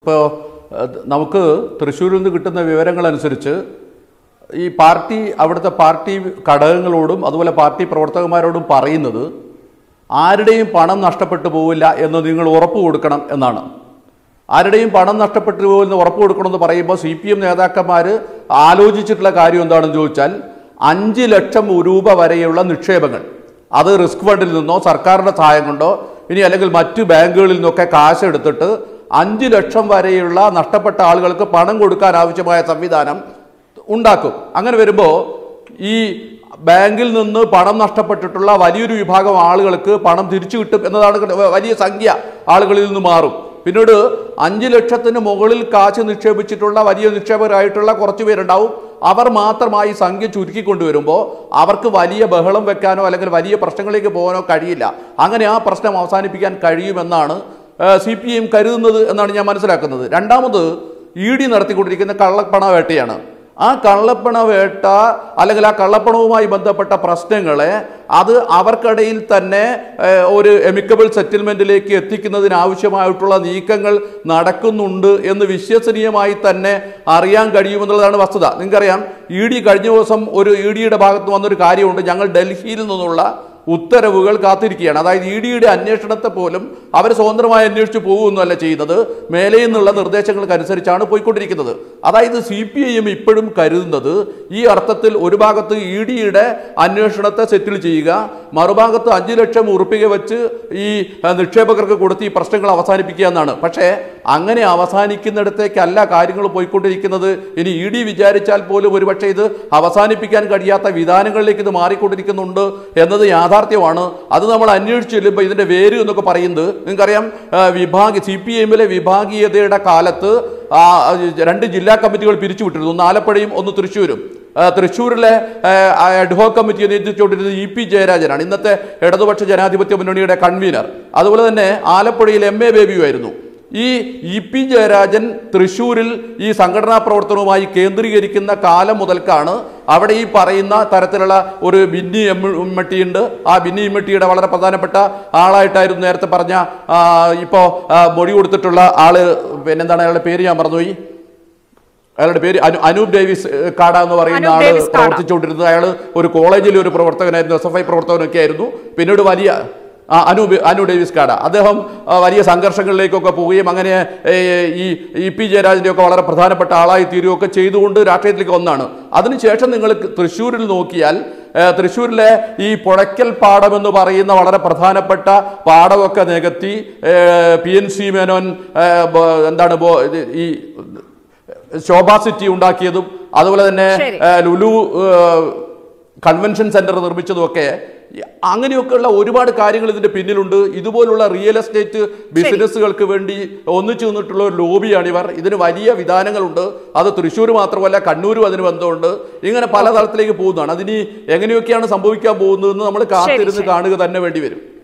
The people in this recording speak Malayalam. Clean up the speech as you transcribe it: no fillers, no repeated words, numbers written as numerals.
ഇപ്പോൾ നമുക്ക് തൃശ്ശൂരിൽ നിന്ന് കിട്ടുന്ന വിവരങ്ങളനുസരിച്ച് ഈ പാർട്ടി അവിടുത്തെ പാർട്ടി ഘടകങ്ങളോടും അതുപോലെ പാർട്ടി പ്രവർത്തകന്മാരോടും പറയുന്നത് ആരുടെയും പണം നഷ്ടപ്പെട്ടു പോവില്ല എന്ന് നിങ്ങൾ ഉറപ്പ് കൊടുക്കണം എന്നാണ്. ആരുടെയും പണം നഷ്ടപ്പെട്ടു പോകുമെന്ന് ഉറപ്പ് കൊടുക്കണമെന്ന് പറയുമ്പോൾ CPM നേതാക്കന്മാർ ആലോചിച്ചിട്ടുള്ള കാര്യം എന്താണെന്ന് ചോദിച്ചാൽ 5 ലക്ഷം രൂപ വരെയുള്ള നിക്ഷേപങ്ങൾ, അത് റിസ്ക് ഫണ്ടിൽ നിന്നോ സർക്കാരിൻ്റെ സഹായം കൊണ്ടോ ഇനി അല്ലെങ്കിൽ മറ്റു ബാങ്കുകളിൽ നിന്നൊക്കെ കാശ് എടുത്തിട്ട് 5 ലക്ഷം വരെയുള്ള നഷ്ടപ്പെട്ട ആളുകൾക്ക് പണം കൊടുക്കാൻ ആവശ്യമായ സംവിധാനം ഉണ്ടാക്കും. അങ്ങനെ വരുമ്പോൾ ഈ ബാങ്കിൽ നിന്ന് പണം നഷ്ടപ്പെട്ടിട്ടുള്ള വലിയൊരു വിഭാഗം ആളുകൾക്ക് പണം തിരിച്ചു കിട്ടും എന്നതാണ്. വലിയ സംഖ്യ ആളുകളിൽ നിന്ന് മാറും. പിന്നീട് 5 ലക്ഷത്തിന് മുകളിൽ കാശ് നിക്ഷേപിച്ചിട്ടുള്ള വലിയ നിക്ഷേപകരായിട്ടുള്ള കുറച്ച് പേരുണ്ടാവും. അവർ മാത്രമായി സംഖ്യ ചുരുക്കിക്കൊണ്ടുവരുമ്പോൾ അവർക്ക് വലിയ ബഹളം വെക്കാനോ അല്ലെങ്കിൽ വലിയ പ്രശ്നങ്ങളിലേക്ക് പോകാനോ കഴിയില്ല. അങ്ങനെ ആ പ്രശ്നം അവസാനിപ്പിക്കാൻ കഴിയുമെന്നാണ് CPM കരുതുന്നത് എന്നാണ് ഞാൻ മനസ്സിലാക്കുന്നത്. രണ്ടാമത് ED നടത്തിക്കൊണ്ടിരിക്കുന്ന കള്ളപ്പണ വേട്ടയാണ്. ആ കള്ളപ്പണ വേട്ട അല്ലെങ്കിൽ ആ കള്ളപ്പണവുമായി ബന്ധപ്പെട്ട പ്രശ്നങ്ങളെ അത് അവർക്കിടയിൽ തന്നെ ഒരു എമിക്കബിൾ സെറ്റിൽമെൻറ്റിലേക്ക് എത്തിക്കുന്നതിനാവശ്യമായിട്ടുള്ള നീക്കങ്ങൾ നടക്കുന്നുണ്ട് എന്ന് വിശ്വസനീയമായി തന്നെ അറിയാൻ കഴിയുമെന്നുള്ളതാണ് വസ്തുത. നിങ്ങൾക്കറിയാം, ED കഴിഞ്ഞ ദിവസം ഒരു EDയുടെ ഭാഗത്ത് വന്നൊരു കാര്യമുണ്ട്. ഞങ്ങൾ ഡൽഹിയിൽ നിന്നുള്ള ഉത്തരവുകൾ കാത്തിരിക്കുകയാണ്. അതായത് EDയുടെ അന്വേഷണത്തെ പോലും അവർ സ്വതന്ത്രമായി അന്വേഷിച്ച് പോകുമെന്നല്ല ചെയ്യുന്നത്, മേലെ നിന്നുള്ള നിർദ്ദേശങ്ങൾക്കനുസരിച്ചാണ് പോയിക്കൊണ്ടിരിക്കുന്നത്. അതായത് CPIM ഇപ്പോഴും കരുതുന്നത് ഈ അർത്ഥത്തിൽ ഒരു ഭാഗത്ത് EDയുടെ അന്വേഷണത്തെ സെറ്റിൽ ചെയ്യുക, മറുഭാഗത്ത് 5 ലക്ഷം ഉറുപ്പിക വെച്ച് ഈ നിക്ഷേപകർക്ക് കൊടുത്ത് ഈ പ്രശ്നങ്ങൾ അവസാനിപ്പിക്കുക എന്നാണ്. പക്ഷേ അങ്ങനെ അവസാനിക്കുന്നിടത്തേക്കല്ല കാര്യങ്ങൾ പോയിക്കൊണ്ടിരിക്കുന്നത്. ഇനി ED വിചാരിച്ചാൽ പോലും ഒരുപക്ഷെ ഇത് അവസാനിപ്പിക്കാൻ കഴിയാത്ത വിധാനങ്ങളിലേക്ക് ഇത് മാറിക്കൊണ്ടിരിക്കുന്നുണ്ട് എന്നത് യാഥാർത്ഥ്യമാണ്. അത് നമ്മൾ അന്വേഷിച്ച് ചെല്ലുമ്പോൾ ഇതിൻ്റെ വേര് എന്നൊക്കെ പറയുന്നത് നിങ്ങൾക്കറിയാം, CPIMലെ വിഭാഗീയതയുടെ കാലത്ത് 2 ജില്ലാ കമ്മിറ്റികൾ പിരിച്ചുവിട്ടിരുന്നു. ഒന്ന് ആലപ്പുഴയും ഒന്ന് തൃശ്ശൂരും. തൃശ്ശൂരിലെ അഡ്ഹോക് കമ്മിറ്റിയെ നേതൃത്വം EP ജയരാജനാണ്, ഇന്നത്തെ ഇടതുപക്ഷ ജനാധിപത്യ മുന്നണിയുടെ കൺവീനർ. അതുപോലെ തന്നെ ആലപ്പുഴയിൽ MA ബേബിയും ആയിരുന്നു. ഈ EP ജയരാജൻ തൃശ്ശൂരിൽ ഈ സംഘടനാ പ്രവർത്തനവുമായി കേന്ദ്രീകരിക്കുന്ന കാലം മുതൽക്കാണ് അവിടെ ഈ പറയുന്ന തരത്തിലുള്ള ഒരു ബിന്നി ഇമ്മട്ടിയുണ്ട്. ആ ബിന്നി ഇമ്മട്ടിയുടെ വളരെ പ്രധാനപ്പെട്ട ആളായിട്ടായിരുന്നു നേരത്തെ പറഞ്ഞ ഇപ്പോൾ മൊഴി കൊടുത്തിട്ടുള്ള ആള്, പിന്നെന്താണ് അയാളുടെ പേര് ഞാൻ മറന്നുപോയി, അയാളുടെ പേര് അനൂപ് ഡേവിസ് കാട എന്ന് പറയുന്ന ആള് പ്രവർത്തിച്ചുകൊണ്ടിരുന്നത്. അയാൾ ഒരു കോളേജിലെ ഒരു പ്രവർത്തകനായിരുന്നു, SFI പ്രവർത്തകനൊക്കെ ആയിരുന്നു. പിന്നീട് വലിയ അനൂപ് ഡേവിസ് കാട, അദ്ദേഹം വലിയ സംഘർഷങ്ങളിലേക്കൊക്കെ പോവുകയും അങ്ങനെ ഈ EP ജയരാജൻ്റെ ഒക്കെ വളരെ പ്രധാനപ്പെട്ട ആളായി തീരുകയൊക്കെ ചെയ്തുകൊണ്ട് രാഷ്ട്രീയത്തിലേക്ക് വന്നാണ്. അതിനുശേഷം നിങ്ങൾ തൃശ്ശൂരിൽ നോക്കിയാൽ തൃശ്ശൂരിലെ ഈ പുഴയ്ക്കൽ പാടം എന്ന് പറയുന്ന വളരെ പ്രധാനപ്പെട്ട പാടമൊക്കെ നികത്തി PNC മേനോൻ എന്താണ് ഈ ശോഭാ സിറ്റി ഉണ്ടാക്കിയതും അതുപോലെ തന്നെ ലുലു കൺവെൻഷൻ സെന്റർ നിർമ്മിച്ചതുമൊക്കെ, അങ്ങനെയൊക്കെയുള്ള ഒരുപാട് കാര്യങ്ങൾ ഇതിന്റെ പിന്നിലുണ്ട്. ഇതുപോലുള്ള റിയൽ എസ്റ്റേറ്റ് ബിസിനസ്സുകൾക്ക് വേണ്ടി ഒന്നിച്ചു നിന്നിട്ടുള്ള ഒരു ലോബിയാണിവർ. ഇതിന് വലിയ വിധാനങ്ങളുണ്ട്. അത് തൃശ്ശൂർ മാത്രമല്ല, കണ്ണൂരും അതിന് ബന്ധമുണ്ട്. ഇങ്ങനെ പല തലത്തിലേക്ക് പോകുന്നതാണ്. അതിന് എങ്ങനെയൊക്കെയാണ് സംഭവിക്കാൻ പോകുന്നതെന്ന് നമ്മൾ കാത്തിരുന്ന് കാണുക തന്നെ വേണ്ടി വരും.